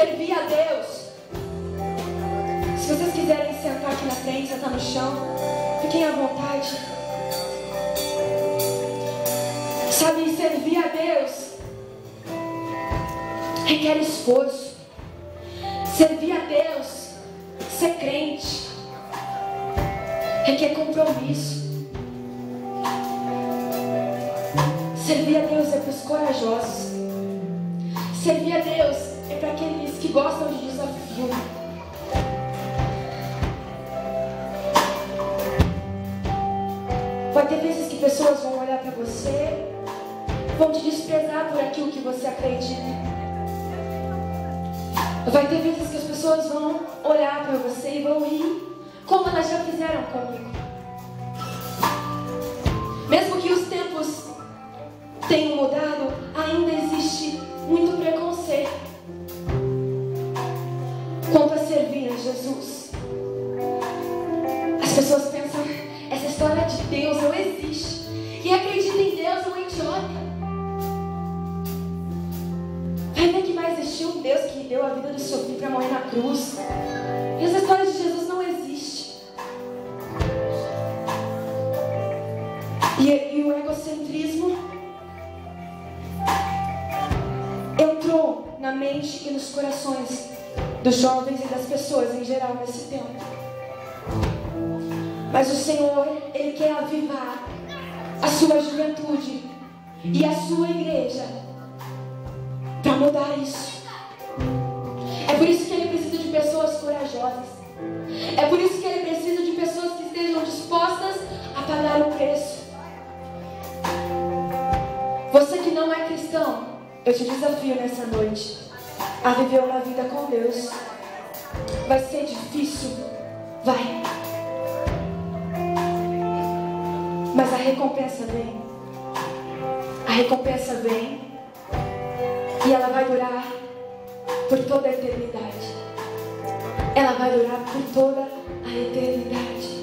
servir a Deus. Se vocês quiserem sentar aqui na frente, sentar no chão, fiquem à vontade. Sabe, servir a Deus requer esforço. Servir a Deus, ser crente, requer compromisso. Servir a Deus é para os corajosos. Servir a Deus é para aqueles que gostam de desafio. Vai ter vezes que pessoas vão olhar para você, vão te desprezar por aquilo que você acredita. Vai ter vezes que as pessoas vão olhar para você e vão rir, como elas já fizeram comigo. Mesmo que os tempos tenham mudado, ainda existe muito preconceito quanto a servir a Jesus. As pessoas pensam, essa história de Deus não existe. Quem acredita em Deus é um idiota. Vai ver que vai existir um Deus que deu a vida do seu filho para morrer na cruz. E essa história de Jesus não existe. E o egocentrismo entrou na mente e nos corações dos jovens e das pessoas em geral nesse tempo. Mas o Senhor, Ele quer avivar a sua juventude e a sua igreja para mudar isso. É por isso que Ele precisa de pessoas corajosas. É por isso que Ele precisa de pessoas que estejam dispostas a pagar o preço. Você que não é cristão, eu te desafio nessa noite a viver uma vida com Deus. Vai ser difícil, vai. Mas a recompensa vem. A recompensa vem. E ela vai durar por toda a eternidade. Ela vai durar por toda a eternidade.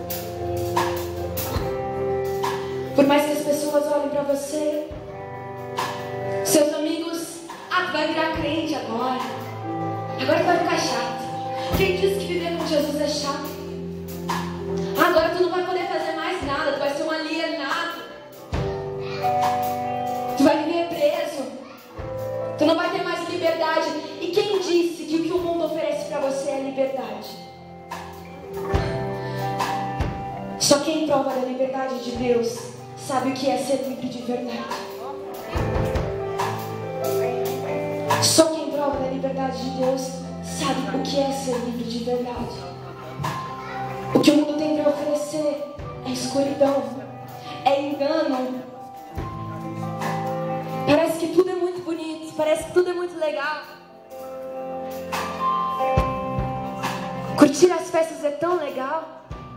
Por mais que as pessoas olhem para você, seus amigos, tu vai virar crente agora. Agora tu vai ficar chato. Quem disse que viver com Jesus é chato? Agora tu não vai poder fazer mais nada. Tu vai ser um alienado. Tu vai viver preso. Tu não vai ter mais liberdade. E quem disse que o que o mundo oferece para você é liberdade? Só quem prova da liberdade de Deus sabe o que é ser livre de verdade. Só quem prova da liberdade de Deus sabe o que é ser livre de verdade. O que o mundo tem para oferecer é escuridão, é engano. Parece que tudo é muito bonito, parece que tudo é muito legal. Curtir as festas é tão legal.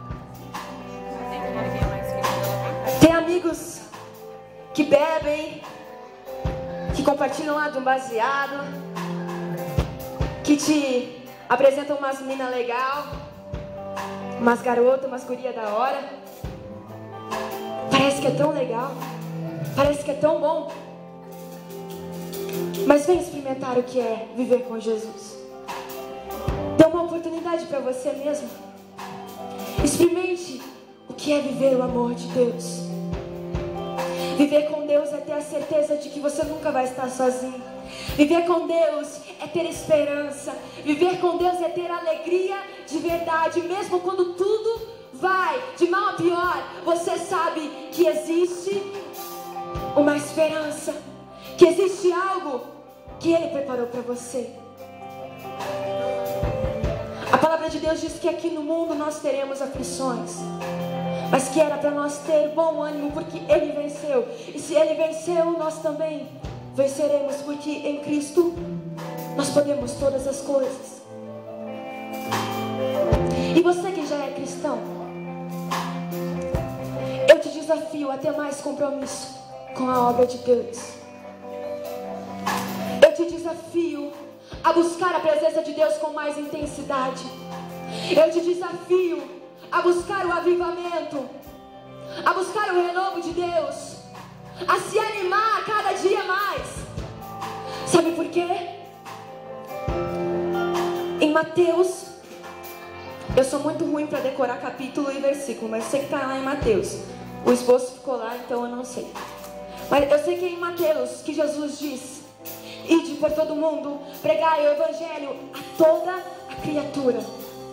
Tem amigos que bebem, que compartilham lá de um baseado, que te apresentam umas minas legal, umas garotas, umas gurias da hora. Parece que é tão legal, parece que é tão bom. Mas vem experimentar o que é viver com Jesus. Dê uma oportunidade para você mesmo. Experimente o que é viver o amor de Deus. Viver com Deus é ter a certeza de que você nunca vai estar sozinho. Viver com Deus é ter esperança. Viver com Deus é ter alegria de verdade. Mesmo quando tudo vai de mal a pior, você sabe que existe uma esperança, que existe algo que Ele preparou para você. A palavra de Deus diz que aqui no mundo nós teremos aflições, mas que era para nós ter bom ânimo, porque Ele venceu. E se Ele venceu, nós também venceremos, porque em Cristo nós podemos todas as coisas. E você que já é cristão, eu te desafio a ter mais compromisso com a obra de Deus. Eu te desafio a buscar a presença de Deus com mais intensidade. Eu te desafio a buscar o avivamento, a buscar o renovo de Deus, a se animar a cada dia mais. Sabe por quê? Mateus, eu sou muito ruim para decorar capítulo e versículo, mas eu sei que está lá em Mateus. O esboço ficou lá, então eu não sei. Mas eu sei que é em Mateus que Jesus diz: ide por todo mundo, pregai o evangelho a toda a criatura.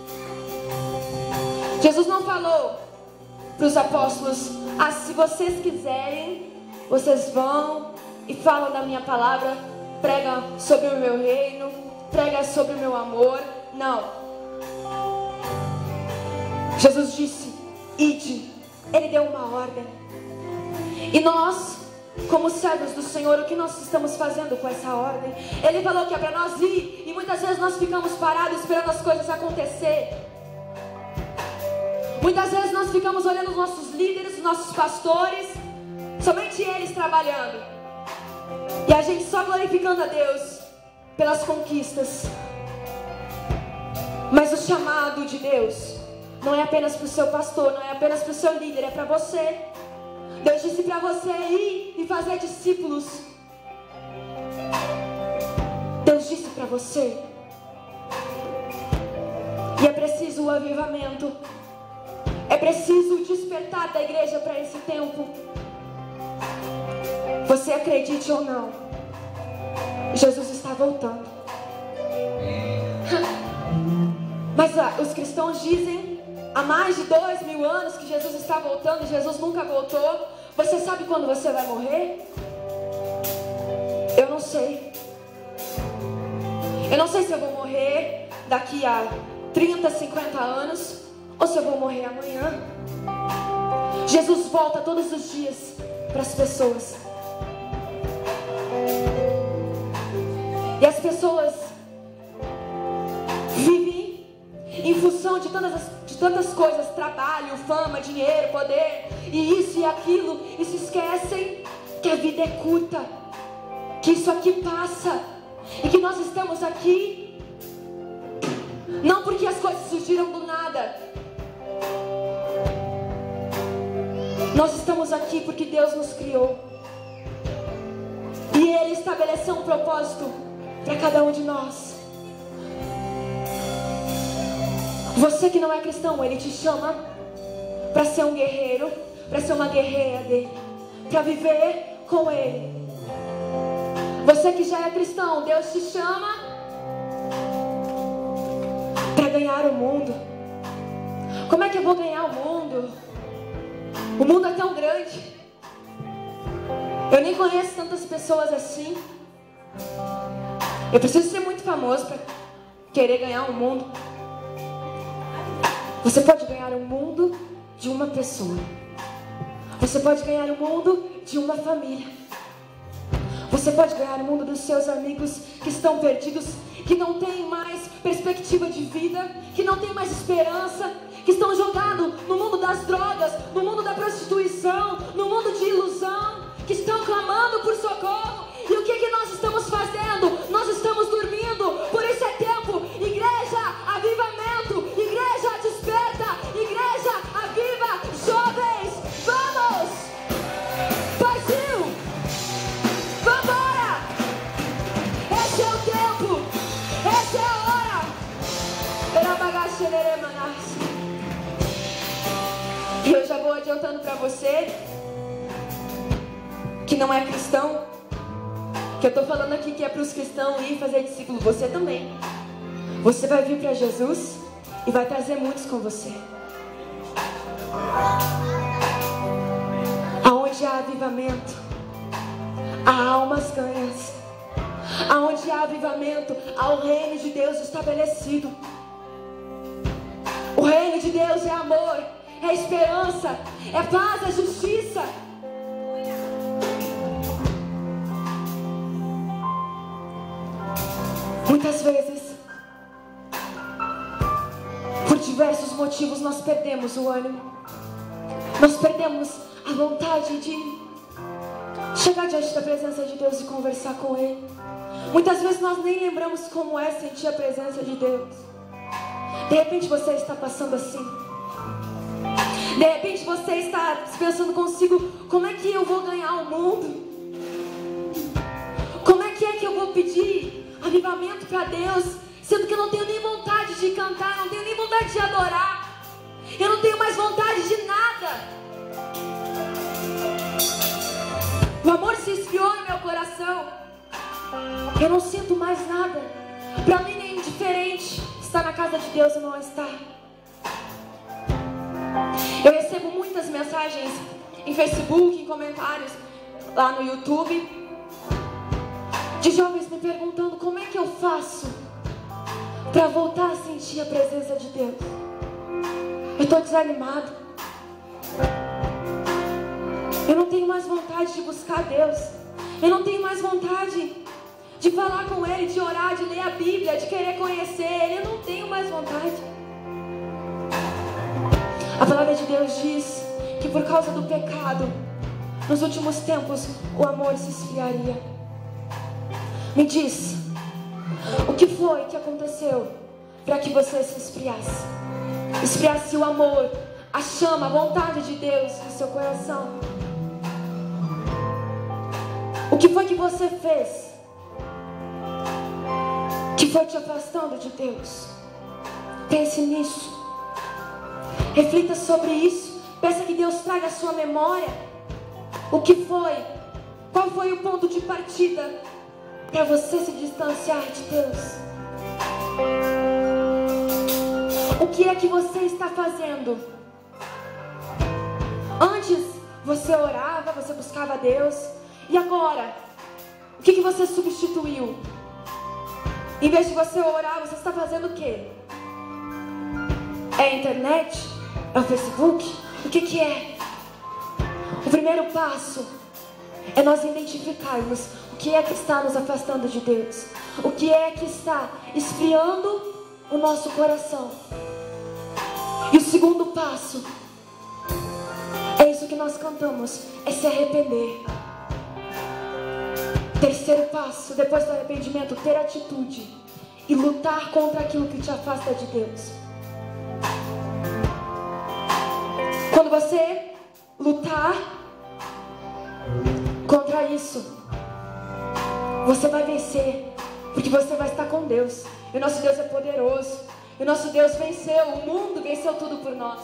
Jesus não falou para os apóstolos: ah, se vocês quiserem, vocês vão e falam da minha palavra, prega sobre o meu reino, prega sobre o meu amor. Não. Jesus disse: ide. Ele deu uma ordem. E nós, como servos do Senhor, o que nós estamos fazendo com essa ordem? Ele falou que é para nós ir, e muitas vezes nós ficamos parados esperando as coisas acontecer. Muitas vezes nós ficamos olhando os nossos líderes, os nossos pastores, somente eles trabalhando, e a gente só glorificando a Deus pelas conquistas. Mas o chamado de Deus não é apenas para o seu pastor, não é apenas para o seu líder, é para você. Deus disse para você ir e fazer discípulos. Deus disse para você. E é preciso o avivamento. É preciso o despertar da igreja para esse tempo. Você acredite ou não, Jesus está voltando. Mas os cristãos dizem há mais de 2000 anos que Jesus está voltando e Jesus nunca voltou. Você sabe quando você vai morrer? Eu não sei. Eu não sei se eu vou morrer daqui a 30, 50 anos ou se eu vou morrer amanhã. Jesus volta todos os dias para as pessoas. E as pessoas vivem em função de tantas coisas, trabalho, fama, dinheiro, poder, e isso e aquilo, e se esquecem que a vida é curta, que isso aqui passa, e que nós estamos aqui não porque as coisas surgiram do nada. Nós estamos aqui porque Deus nos criou, e Ele estabeleceu um propósito para cada um de nós. Você que não é cristão, Ele te chama para ser um guerreiro, para ser uma guerreira dele, para viver com Ele. Você que já é cristão, Deus te chama para ganhar o mundo. Como é que eu vou ganhar o mundo? O mundo é tão grande. Eu nem conheço tantas pessoas assim. Eu preciso ser muito famoso para querer ganhar o mundo. Você pode ganhar o mundo de uma pessoa. Você pode ganhar o mundo de uma família. Você pode ganhar o mundo dos seus amigos que estão perdidos, que não têm mais perspectiva de vida, que não têm mais esperança, que estão jogados no mundo das drogas, no mundo da prostituição, no mundo de ilusão, que estão clamando por socorro. E o que nós estamos fazendo? Nós estamos dormindo. Por isso é tempo. Igreja, avivamento. Igreja, desperta. Igreja, aviva. Jovens, vamos. Brasil, vambora. Esse é o tempo. Essa é a hora. E eu já vou adiantando para você que não é cristão, que eu estou falando aqui que é para os cristãos ir fazer discípulo. Você também. Você vai vir para Jesus e vai trazer muitos com você. Aonde há avivamento, há almas ganhas. Aonde há avivamento, há o reino de Deus estabelecido. O reino de Deus é amor, é esperança, é paz, é justiça. Muitas vezes, por diversos motivos, nós perdemos o ânimo. Nós perdemos a vontade de chegar diante da presença de Deus e conversar com Ele. Muitas vezes nós nem lembramos como é sentir a presença de Deus. De repente você está passando assim. De repente você está pensando consigo: como é que eu vou ganhar o mundo? Como é que eu vou pedir avivamento para Deus, sendo que eu não tenho nem vontade vontade de cantar, não tenho nem vontade de adorar. Eu não tenho mais vontade de nada. O amor se esfriou no meu coração. Eu não sinto mais nada. Para mim é indiferente estar na casa de Deus ou não estar. Eu recebo muitas mensagens em Facebook, em comentários lá no YouTube, de jovens me perguntando como é que eu faço para voltar a sentir a presença de Deus. Eu estou desanimado. Eu não tenho mais vontade de buscar Deus. Eu não tenho mais vontade de falar com Ele, de orar, de ler a Bíblia, de querer conhecer Ele. Eu não tenho mais vontade. A palavra de Deus diz que por causa do pecado, nos últimos tempos, o amor se esfriaria. Me diz, o que foi que aconteceu para que você se esfriasse? Esfriasse o amor, a chama, a vontade de Deus no seu coração. O que foi que você fez que foi te afastando de Deus? Pense nisso. Reflita sobre isso. Peça que Deus traga a sua memória. O que foi? Qual foi o ponto de partida para você se distanciar de Deus? O que é que você está fazendo? Antes você orava, você buscava Deus. E agora? O que você substituiu? Em vez de você orar, você está fazendo o quê? É a internet? É o Facebook? O que é? O primeiro passo é nós identificarmos o que é que está nos afastando de Deus. O que é que está esfriando o nosso coração. E o segundo passo é isso que nós cantamos, é se arrepender. Terceiro passo, depois do arrependimento, ter atitude e lutar contra aquilo que te afasta de Deus. Quando você lutar contra isso, você vai vencer, porque você vai estar com Deus. E o nosso Deus é poderoso. E o nosso Deus venceu, o mundo venceu tudo por nós.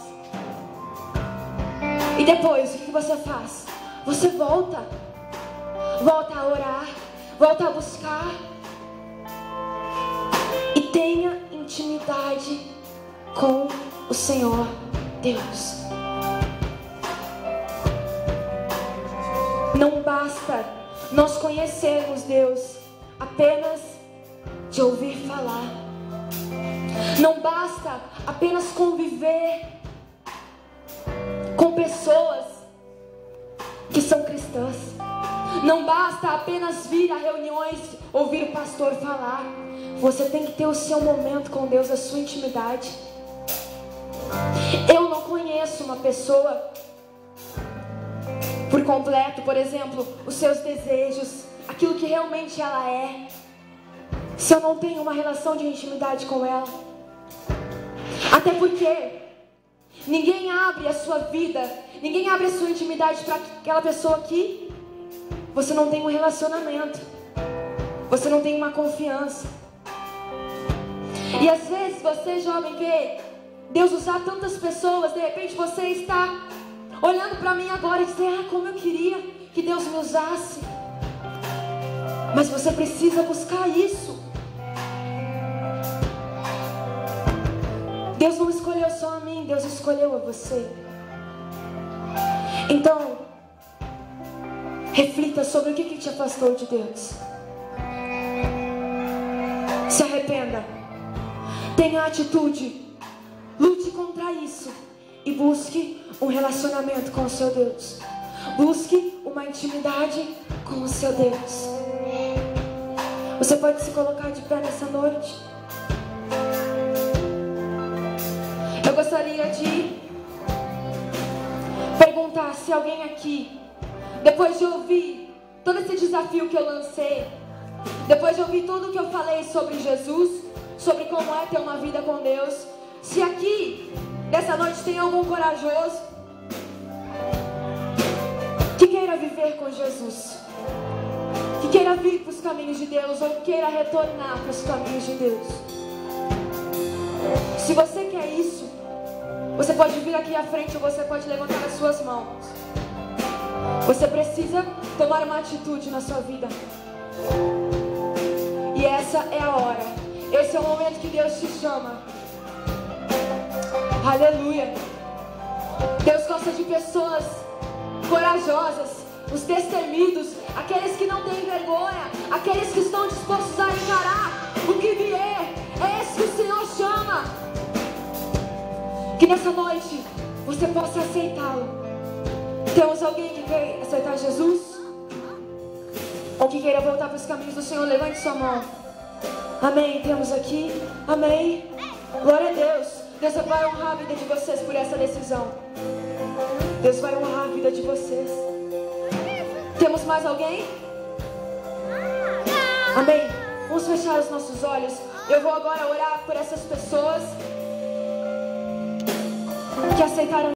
E depois, o que você faz? Você volta a orar, volta a buscar. E tenha intimidade com o Senhor Deus. Não basta nós conhecermos Deus apenas de ouvir falar. Não basta apenas conviver com pessoas que são cristãs. Não basta apenas vir a reuniões, ouvir o pastor falar. Você tem que ter o seu momento com Deus, a sua intimidade. Eu não conheço uma pessoa por completo, por exemplo, os seus desejos, aquilo que realmente ela é, se eu não tenho uma relação de intimidade com ela. Até porque ninguém abre a sua vida, ninguém abre a sua intimidade para aquela pessoa que você não tem um relacionamento, você não tem uma confiança. E às vezes você, jovem, vê Deus usar tantas pessoas, de repente você está olhando para mim agora e dizer, como eu queria que Deus me usasse. Mas você precisa buscar isso. Deus não escolheu só a mim, Deus escolheu a você. Então, reflita sobre o que te afastou de Deus. Se arrependa. Tenha atitude. Lute contra isso. E busque um relacionamento com o seu Deus. Busque uma intimidade com o seu Deus. Você pode se colocar de pé nessa noite. Eu gostaria de perguntar se alguém aqui, depois de ouvir todo esse desafio que eu lancei, depois de ouvir tudo que eu falei sobre Jesus, sobre como é ter uma vida com Deus, se aqui, dessa noite, tem algum corajoso que queira viver com Jesus, que queira vir para os caminhos de Deus, ou queira retornar para os caminhos de Deus. Se você quer isso, você pode vir aqui à frente ou você pode levantar as suas mãos. Você precisa tomar uma atitude na sua vida. E essa é a hora. Esse é o momento que Deus te chama. Aleluia. Deus gosta de pessoas corajosas, os destemidos, aqueles que não têm vergonha, aqueles que estão dispostos a encarar o que vier. É esse que o Senhor chama. Que nessa noite você possa aceitá-lo. Temos alguém que quer aceitar Jesus? Ou que queira voltar para os caminhos do Senhor? Levante sua mão. Amém, temos aqui. Amém. Glória a Deus. Deus vai honrar a vida de vocês por essa decisão. Deus vai honrar a vida de vocês. Temos mais alguém? Amém. Vamos fechar os nossos olhos. Eu vou agora orar por essas pessoas que aceitaram